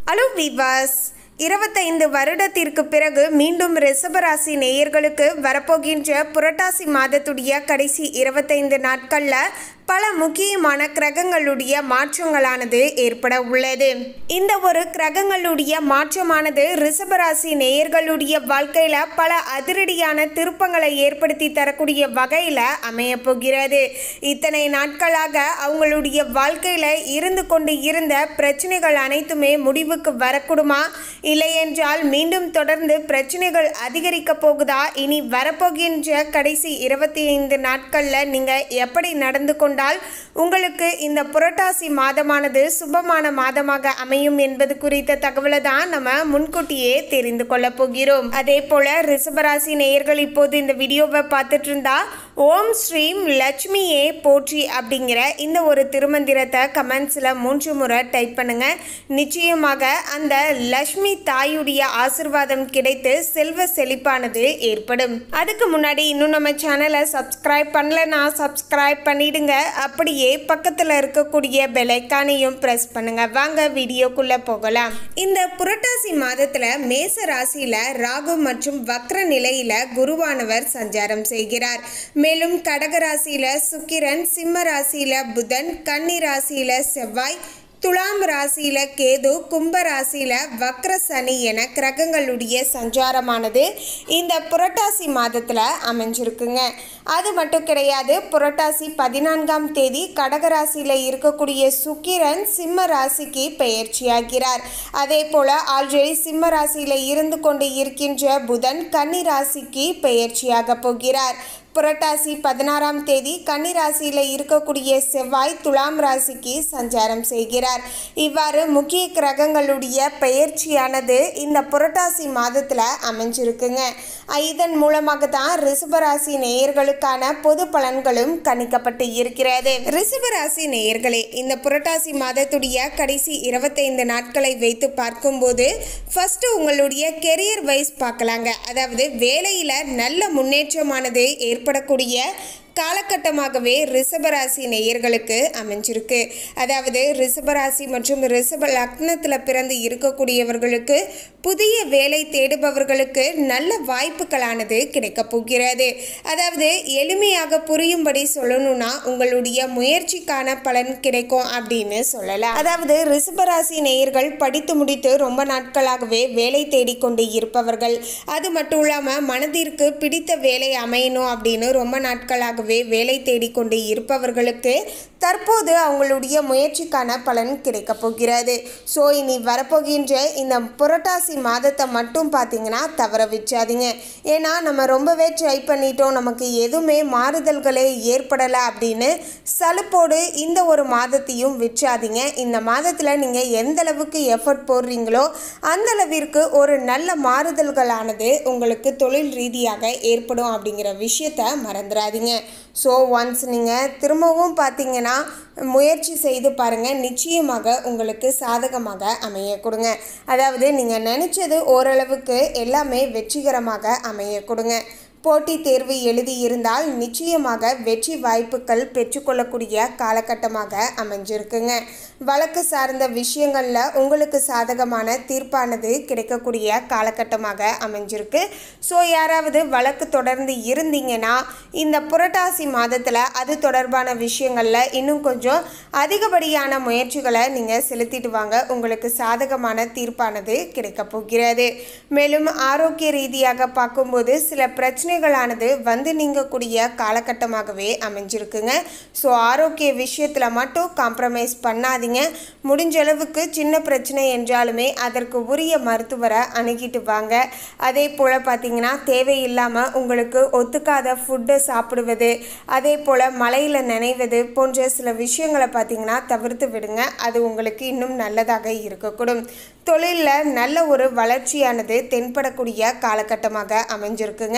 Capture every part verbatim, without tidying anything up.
Hello விவாஸ், இருபத்தைந்து வருடத்திற்கு பிறகு மீண்டும் ரிஷபராசி நேயர்களுக்கு வரப்போகின்ற புரட்டாசி மாதத்துடைய கடைசி இருபத்தைந்து நாட்களில் பல முக்கியமான கிரகங்களுடைய மாற்றங்களானது ஏற்பட உள்ளது. இந்த ஒரு கிரகங்களுடைய மாற்றமானது ரிஷபராசி நேயர்களுடைய வாழ்க்கையில பல அதிரடியான திருப்பங்களை ஏற்படுத்தி தரக்கூடிய வகையில அமைய போகிறது. இத்தனை நாட்களாக அவங்களுடைய வாழ்க்கையில இருந்து கொண்டு இருந்த பிரச்சனைகள் அனைத்துமே முடிவுக்கு வரக்கூடுமா, இல்லையென்றால் மீண்டும் தொடர்ந்து பிரச்சனைகள் அதிகரிக்க போகுதா? இனி வரப்போகின்ற கடைசி இருபத்தி ஐந்து நாட்கள்ல நீங்க எப்படி நடந்து கொண்டு உங்களுக்கு இந்த புரட்டாசி மாதமானது சுபமான மாதமாக அமையும் என்பது குறித்த தகவலை தான் நம்ம முன்கூட்டியே தெரிந்து கொள்ள போகிறோம். அதே போல ரிஷபராசி நேயர்கள் இப்போது இந்த வீடியோவை பார்த்துட்டு இருந்தா ஓம் ஸ்ரீம் லட்சுமியே போற்றி அப்படிங்கிற இந்த ஒரு திருமந்திரத்தை கமெண்ட்ஸில் மூன்று முறை டைப் பண்ணுங்க. நிச்சயமாக அந்த லட்சுமி தாயுடைய ஆசிர்வாதம் கிடைத்து செல்வ செழிப்பானது ஏற்படும். அதுக்கு முன்னாடி இன்னும் நம்ம சேனலை சப்ஸ்கிரைப் பண்ணலன்னா சப்ஸ்கிரைப் பண்ணிடுங்க. அப்படியே பக்கத்தில் இருக்கக்கூடிய பெல் ஐகானையும் பிரஸ் பண்ணுங்க. வாங்க வீடியோக்குள்ள போகலாம். இந்த புரட்டாசி மாதத்துல மேச ராசியில ராகு மற்றும் வக்ர நிலையில குருவானவர் சஞ்சாரம் செய்கிறார். மேலும் கடக ராசியில சுக்கிரன், சிம்ம ராசியில புதன், கன்னி ராசியில செவ்வாய், துலாம் ராசியில கேது, கும்ப ராசியில வக்ர சனி என கிரகங்களுடைய சஞ்சாரமானது இந்த புரட்டாசி மாதத்துல அமைஞ்சிருக்குங்க. அது மட்டும் கிடையாது, புரட்டாசி பதினான்காம் தேதி கடகராசியில இருக்கக்கூடிய சுக்கிரன் சிம்ம ராசிக்கு பெயர்ச்சியாகிறார். அதே போல ஆல்ரெடி சிம்ம ராசியில இருந்து கொண்டு இருக்கின்ற புதன் கன்னி ராசிக்கு பெயர்ச்சியாக போகிறார். புரட்டாசி பதினாறாம் தேதி கன்னி ராசியில இருக்கக்கூடிய செவ்வாய் துலாம் ராசிக்கு சஞ்சாரம் செய்கிறார். இவ்வாறு முக்கிய கிரகங்களுடைய பெயர்ச்சியானது இந்த புரட்டாசி மாதத்துல அமைஞ்சிருக்குங்க. இதன் மூலமாக தான் ரிஷபராசி நேயர்களுக்கான பொது பலன்களும் கணிக்கப்பட்டு இருக்கிறது. ரிஷபராசி நேயர்களே, இந்த புரட்டாசி மாதத்துடைய கடைசி இருபத்தைந்து நாட்களை வைத்து பார்க்கும்போது ஃபர்ஸ்ட் உங்களுடைய கெரியர் வைஸ் பார்க்கலாங்க. அதாவது வேலையில நல்ல முன்னேற்றமானது ஏற்படக்கூடிய காலகட்டமாகவே ரிஷபராசி நேயர்களுக்கு அமைஞ்சிருக்கு. அதாவது ரிஷபராசி மற்றும் ரிஷப லக்னத்தில் பிறந்து இருக்கக்கூடியவர்களுக்கு புதிய வேலை தேடுபவர்களுக்கு நல்ல வாய்ப்புகளானது கிடைக்க போகிறது. அதாவது எளிமையாக புரியும்படி சொல்லணும்னா உங்களுடைய முயற்சிக்கான பலன் கிடைக்கும் அப்படின்னு சொல்லலாம். அதாவது ரிஷபராசி நேயர்கள் படித்து முடித்து ரொம்ப நாட்களாகவே வேலை தேடிக்கொண்டு இருப்பவர்கள், அது மட்டும் இல்லாமல் மனதிற்கு பிடித்த வேலை அமையணும் அப்படின்னு ரொம்ப நாட்களாக வேலை தேடிக்கொண்டு இருப்பவர்களுக்கு தற்போது அவங்களுடைய முயற்சிக்கான பலன் கிடைக்க போகிறது. ஸோ இனி வரப்போகின்ற இந்த புரட்டாசி மாதத்தை மட்டும் பார்த்தீங்கன்னா தவற விச்சாதீங்க. ஏன்னா நம்ம ரொம்பவே ட்ரை பண்ணிட்டோம், நமக்கு எதுவுமே மாறுதல்களே ஏற்படலை அப்படின்னு சலுப்போடு இந்த ஒரு மாதத்தையும் விச்சாதீங்க. இந்த மாதத்தில் நீங்கள் எந்த அளவுக்கு எஃபர்ட் போடுறீங்களோ அந்த அளவிற்கு ஒரு நல்ல மாறுதல்களானது உங்களுக்கு தொழில் ரீதியாக ஏற்படும் அப்படிங்கிற விஷயத்தை மறந்துடாதீங்க. ஸோ ஒன்ஸ் நீங்கள் திரும்பவும் பார்த்தீங்கன்னா முயற்சி செய்து பாருங்கள், நிச்சயமாக உங்களுக்கு சாதகமாக அமைய கொடுங்க. அதாவது நீங்கள் நினச்சது ஓரளவுக்கு எல்லாமே வெற்றிகரமாக அமைய கொடுங்க. போட்டித் தேர்வு எழுதியிருந்தால் நிச்சயமாக வெற்றி வாய்ப்புகள் பெற்றுக்கொள்ளக்கூடிய காலகட்டமாக அமைஞ்சிருக்குங்க. வழக்கு சார்ந்த விஷயங்களில் உங்களுக்கு சாதகமான தீர்ப்பானது கிடைக்கக்கூடிய காலகட்டமாக அமைஞ்சிருக்கு. ஸோ யாராவது வழக்கு தொடர்ந்து இருந்தீங்கன்னா இந்த புரட்டாசி மாதத்தில் அது தொடர்பான விஷயங்களில் இன்னும் கொஞ்சம் அதிகப்படியான முயற்சிகளை நீங்கள் செலுத்திட்டு வாங்க. உங்களுக்கு சாதகமான தீர்ப்பானது கிடைக்க போகிறது. மேலும் ஆரோக்கிய ரீதியாக பார்க்கும்போது சில பிரச்சனை ானது வந்து நீங்கக்கூடிய காலகட்டமாகவே அமைஞ்சிருக்குங்க. ஸோ ஆரோக்கிய விஷயத்தில் மட்டும் காம்ப்ரமைஸ் பண்ணாதீங்க. முடிஞ்ச அளவுக்கு சின்ன பிரச்சனை என்றாலுமே அதற்கு உரிய மருத்துவரை அணுகிட்டு வாங்க. அதே போல் பார்த்தீங்கன்னா தேவையில்லாமல் உங்களுக்கு ஒத்துக்காத ஃபுட்டை சாப்பிடுவது, அதே போல் மழையில் நனைவது போன்ற சில விஷயங்களை பார்த்தீங்கன்னா தவிர்த்து விடுங்க. அது உங்களுக்கு இன்னும் நல்லதாக இருக்கக்கூடும். தொழிலில் நல்ல ஒரு வளர்ச்சியானது தென்படக்கூடிய காலகட்டமாக அமைஞ்சிருக்குங்க.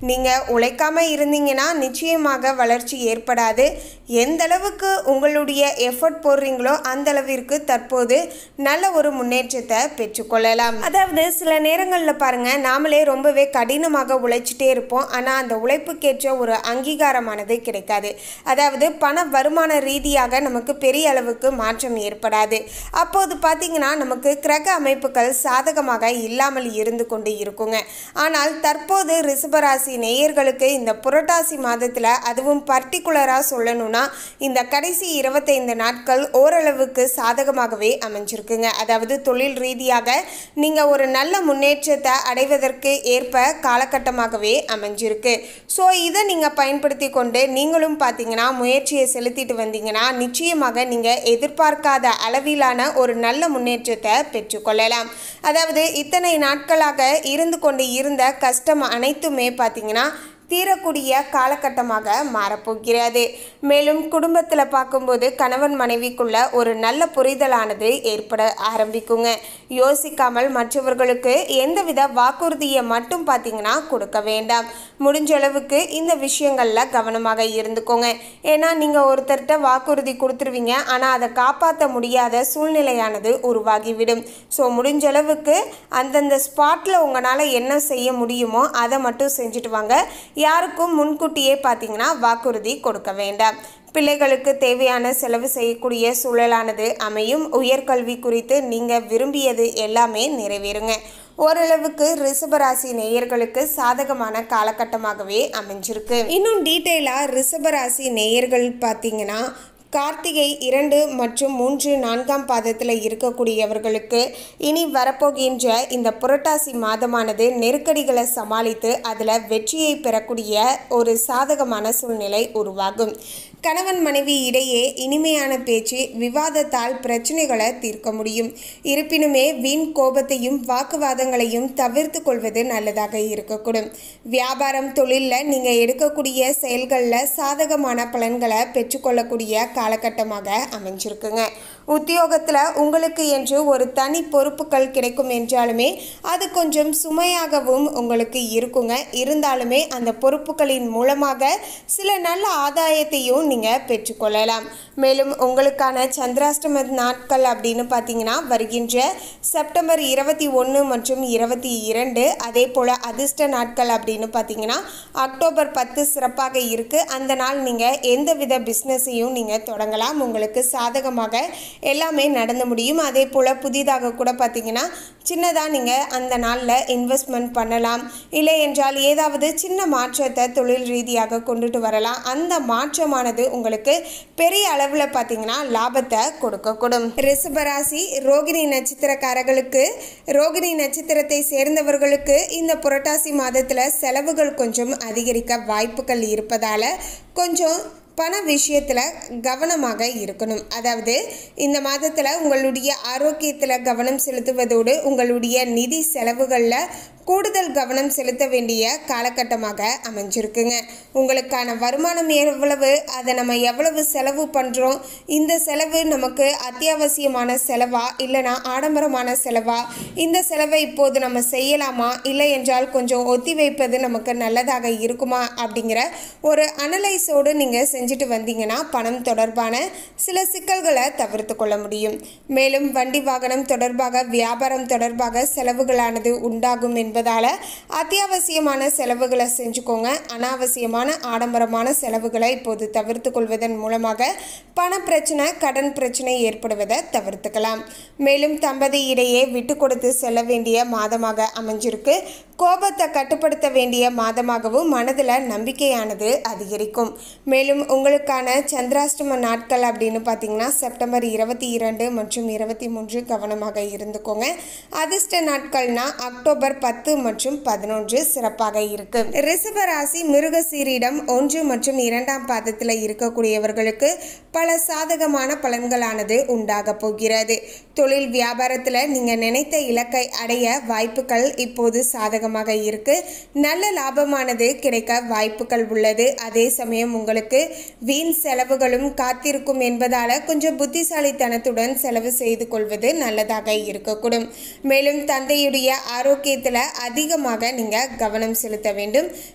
நீங்கள் உழைக்காமல் இருந்தீங்கன்னா நிச்சயமாக வளர்ச்சி ஏற்படாது. எந்த அளவுக்கு உங்களுடைய எஃபர்ட் போடுறீங்களோ அந்த அளவிற்கு தற்போது நல்ல ஒரு முன்னேற்றத்தை பெற்றுக்கொள்ளலாம். அதாவது சில நேரங்களில் பாருங்கள், நாமளே ரொம்பவே கடினமாக உழைச்சிட்டே இருப்போம். ஆனால் அந்த உழைப்புக்கேற்ற ஒரு அங்கீகாரமானது கிடைக்காது. அதாவது பண வருமான ரீதியாக நமக்கு பெரிய அளவுக்கு மாற்றம் ஏற்படாது. அப்போது பார்த்தீங்கன்னா நமக்கு கிரக அமைப்புகள் சாதகமாக இல்லாமல் இருந்து கொண்டு இருக்குங்க. ஆனால் தற்போது ரிஷபராசி நேயர்களுக்கு இந்த புரட்டாசி மாதத்தில், அதுவும் பர்டிகுலராக சொல்லணும்னா இந்த கடைசி இருபத்தைந்து நாட்கள் ஓரளவுக்கு சாதகமாகவே அமைஞ்சிருக்குங்க. அதாவது தொழில் ரீதியாக நீங்கள் ஒரு நல்ல முன்னேற்றத்தை அடைவதற்கு ஏற்ப காலகட்டமாகவே அமைஞ்சிருக்கு. ஸோ இதை நீங்கள் பயன்படுத்தி கொண்டு நீங்களும் பார்த்தீங்கன்னா முயற்சியை செலுத்திட்டு வந்தீங்கன்னா நிச்சயமாக நீங்கள் எதிர்பார்க்காத அளவிலான ஒரு நல்ல முன்னேற்றத்தை பெற்றுக்கொள்ளலாம். அதாவது இத்தனை நாட்களாக இருந்து கொண்டு இருந்த கஷ்டம் அனைத்துமே பார்த்தீங்கன்னா தீரக்கூடிய காலகட்டமாக மாறப்போகிறது. மேலும் குடும்பத்தில் பார்க்கும்போது கணவன் மனைவிக்குள்ள ஒரு நல்ல புரிதலானது ஏற்பட ஆரம்பிக்குங்க. யோசிக்காமல் மற்றவர்களுக்கு எந்தவித வாக்குறுதியை மட்டும் பார்த்தீங்கன்னா கொடுக்க வேண்டாம். முடிஞ்ச அளவுக்கு இந்த விஷயங்களில் கவனமாக இருந்துக்கோங்க. ஏன்னா நீங்கள் ஒருத்தர்கிட்ட வாக்குறுதி கொடுத்துருவீங்க, ஆனால் அதை காப்பாற்ற முடியாத சூழ்நிலையானது உருவாகிவிடும். ஸோ முடிஞ்ச அளவுக்கு அந்தந்த ஸ்பாட்டில் உங்களால் என்ன செய்ய முடியுமோ அதை மட்டும் செஞ்சுட்டு வாங்க. யாருக்கும் முன்கூட்டியே பார்த்தீங்கன்னா வாக்குறுதி கொடுக்க வேண்டாம். பிள்ளைகளுக்கு தேவையான செலவு செய்யக்கூடிய சூழலானது அமையும். உயர்கல்வி குறித்து நீங்கள் விரும்பியது எல்லாமே நிறைவேறுங்க. ஓரளவுக்கு ரிஷபராசி நேயர்களுக்கு சாதகமான காலகட்டமாகவே அமைஞ்சிருக்கு. இன்னும் டீட்டெயிலாக ரிஷபராசி நேயர்கள் பார்த்தீங்கன்னா கார்த்திகை இரண்டு மற்றும் மூன்று நான்காம் பாதத்தில் இருக்கக்கூடியவர்களுக்கு இனி வரப்போகின்ற இந்த புரட்டாசி மாதமானது நெருக்கடிகளை சமாளித்து அதில் வெற்றியை பெறக்கூடிய ஒரு சாதகமான சூழ்நிலை உருவாகும். கணவன் மனைவி இடையே இனிமையான பேச்சு விவாதத்தால் பிரச்சனைகளை தீர்க்க முடியும். இருப்பினுமே வீண் கோபத்தையும் வாக்குவாதங்களையும் தவிர்த்து கொள்வது நல்லதாக இருக்கக்கூடும். வியாபாரம் தொழிலில் நீங்கள் எடுக்கக்கூடிய செயல்களில் சாதகமான பலன்களை பெற்றுக்கொள்ளக்கூடிய காலகட்டமாக அமைஞ்சிருக்குங்க. உத்தியோகத்தில் உங்களுக்கு என்று ஒரு தனி பொறுப்புகள் கிடைக்கும் என்றாலுமே அது கொஞ்சம் சுமையாகவும் உங்களுக்கு இருக்குங்க. இருந்தாலுமே அந்த பொறுப்புகளின் மூலமாக சில நல்ல ஆதாயத்தையும் நீங்கள் பெற்றுக்கொள்ளலாம். மேலும் உங்களுக்கான சந்திராஷ்டம நாட்கள் அப்படின்னு பார்த்தீங்கன்னா வருகின்ற செப்டம்பர் இருபத்தி ஒன்று மற்றும் இருபத்தி இரண்டு, அதே போல் அதிர்ஷ்ட நாட்கள் அப்படின்னு பார்த்தீங்கன்னா அக்டோபர் பத்து சிறப்பாக இருக்குது. அந்த நாள் நீங்கள் எந்தவித பிஸ்னஸையும் நீங்கள் தொடங்கலாம். உங்களுக்கு சாதகமாக எல்லாமே நடந்து முடியும். அதே போல் புதிதாக கூட பார்த்தீங்கன்னா சின்னதாக நீங்கள் அந்த நாளில் இன்வெஸ்ட்மெண்ட் பண்ணலாம். இல்லை என்றால் ஏதாவது சின்ன மாற்றத்தை தொழில் ரீதியாக கொண்டுட்டு வரலாம். அந்த மாற்றமானது உங்களுக்கு பெரிய அளவில் பார்த்தீங்கன்னா லாபத்தை கொடுக்கக்கூடும். ரிஷபராசி ரோகிணி நட்சத்திரக்காரர்களுக்கு, ரோகிணி நட்சத்திரத்தை சேர்ந்தவர்களுக்கு இந்த புரட்டாசி மாதத்தில் செலவுகள் கொஞ்சம் அதிகரிக்க வாய்ப்புகள் இருப்பதால் கொஞ்சம் பண விஷயத்தில் கவனமாக இருக்கணும். அதாவது இந்த மாதத்தில் உங்களுடைய ஆரோக்கியத்தில் கவனம் செலுத்துவதோடு உங்களுடைய நிதி செலவுகளில் கூடுதல் கவனம் செலுத்த வேண்டிய காலகட்டமாக அமைஞ்சிருக்குங்க. உங்களுக்கான வருமானம் எவ்வளவு, அதை நம்ம எவ்வளவு செலவு பண்ணுறோம், இந்த செலவு நமக்கு அத்தியாவசியமான செலவா இல்லைனா ஆடம்பரமான செலவா, இந்த செலவை இப்போது நம்ம செய்யலாமா இல்லை என்றால் கொஞ்சம் ஒத்தி வைப்பது நமக்கு நல்லதாக இருக்குமா அப்படிங்கிற ஒரு அனலைஸோடு நீங்கள் செஞ்சுட்டு வந்தீங்கன்னா பணம் தொடர்பான சில சிக்கல்களை தவிர்த்து கொள்ள முடியும். மேலும் வண்டி வாகனம் தொடர்பாக வியாபாரம் தொடர்பாக செலவுகளானது உண்டாகும் என்பதால் அத்தியாவசியமான செலவுகளை செஞ்சுக்கோங்க. அனாவசியமான ஆடம்பரமான செலவுகளை இப்போது தவிர்த்து கொள்வதன் மூலமாக பண பிரச்சனை கடன் பிரச்சனை ஏற்படுவதை தவிர்த்துக்கலாம். மேலும் தம்பதி இடையே விட்டு கொடுத்து செல்ல வேண்டிய மாதமாக அமைஞ்சிருக்கு. கோபத்தை கட்டுப்படுத்த வேண்டிய மாதமாகவும் மனதில் நம்பிக்கையானது அதிகரிக்கும். மேலும் உங்களுக்கான சந்திராஷ்டம நாட்கள் அப்படின்னு பார்த்தீங்கன்னா செப்டம்பர் இருபத்தி இரண்டு மற்றும் இருபத்தி மூன்று கவனமாக இருந்துக்கோங்க. அதிர்ஷ்ட நாட்கள்னா அக்டோபர் பத்து மற்றும் பதினொன்று சிறப்பாக இருக்கு. ரிஷபராசி மிருகசீரிடம் ஒன்று மற்றும் இரண்டாம் பாதத்தில் இருக்கக்கூடியவர்களுக்கு பல சாதகமான பலன்களானது உண்டாக போகிறது. தொழில் வியாபாரத்தில் நீங்கள் நினைத்த இலக்கை அடைய வாய்ப்புகள் இப்போது சாதகமாக இருக்கு. நல்ல லாபமானது கிடைக்க வாய்ப்புகள் உள்ளது. அதே சமயம் உங்களுக்கு வீண் செலவுகளும் காத்திருக்கும் என்பதால் கொஞ்சம் புத்திசாலித்தனத்துடன் செலவு செய்து கொள்வது நல்லதாக இருக்கக்கூடும். மேலும் தந்தையுடைய ஆரோக்கியத்தில் அதிகமாக நீங்கள் கவனம் செலுத்த வேண்டும்.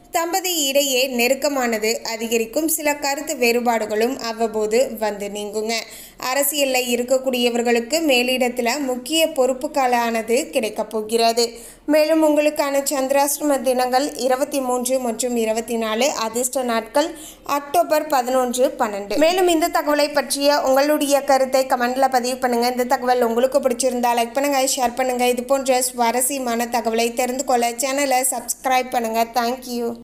தம்பதி இடையே நெருக்கமானது அதிகரிக்கும். சில கருத்து வேறுபாடுகளும் அவ்வப்போது வந்து நீங்குங்க. அரசியலில் இருக்கக்கூடியவர்களுக்கு மேலிடத்தில் முக்கிய பொறுப்புகளானது கிடைக்கப் போகிறது. மேலும் உங்களுக்கான சந்திராஷ்டம தினங்கள் இருபத்தி மூன்று மற்றும் இருபத்தி நாலு, அதிர்ஷ்ட நாட்கள் அக்டோபர் பதினொன்று பன்னெண்டு. மேலும் இந்த தகவலை பற்றிய உங்களுடைய கருத்தை கமெண்ட்ல பதிவு பண்ணுங்க. இந்த தகவல் உங்களுக்கு பிடிச்சிருந்தா லைக் பண்ணுங்க, ஷேர் பண்ணுங்க. இது போன்ற சுவாரஸ்யமான தகவலை தெரிந்து கொள்ள சேனலை சப்ஸ்கிரைப் பண்ணுங்க. தேங்க்யூ.